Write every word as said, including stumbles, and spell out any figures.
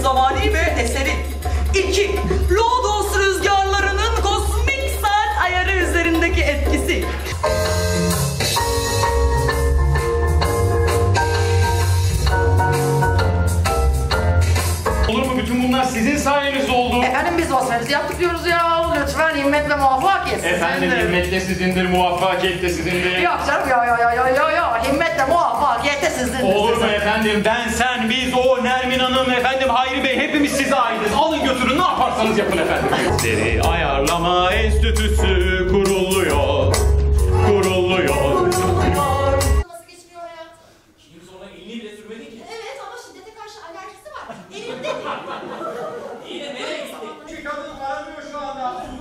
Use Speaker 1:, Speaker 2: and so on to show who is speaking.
Speaker 1: zamani ve eseri. İki, Lodos rüzgarlarının kosmik saat ayarı üzerindeki etkisi.
Speaker 2: Olur mu? Bütün bunlar sizin sayenizde oldu.
Speaker 1: Efendim biz vazifemizi yaptık diyoruz ya. Lütfen himmet ve muvaffakiyet sizindir.
Speaker 2: Efendim himmet de sizindir, muvaffakiyet de sizindir.
Speaker 1: Yok canım ya ya ya ya ya ya. Himmet de muvaffakiyet de sizindir.
Speaker 2: Olur mu efendim? Ben, sen, biz, o, Nermin Hanım, efendim Hayri Bey hepimiz size aitiz. Alın götürün, ne yaparsanız yapın efendim. Seri Ayarlama Enstitüsü kuruluyor. Kuruluyor.
Speaker 3: Nasıl geçmiyor hayat?
Speaker 4: Şimdi sonra elini bile sürmedi ki.
Speaker 3: Evet ama şiddete karşı alerjisi var. Elinde değil.
Speaker 4: İyi de nereye gitti?
Speaker 2: İki kadın aranıyor şu anda.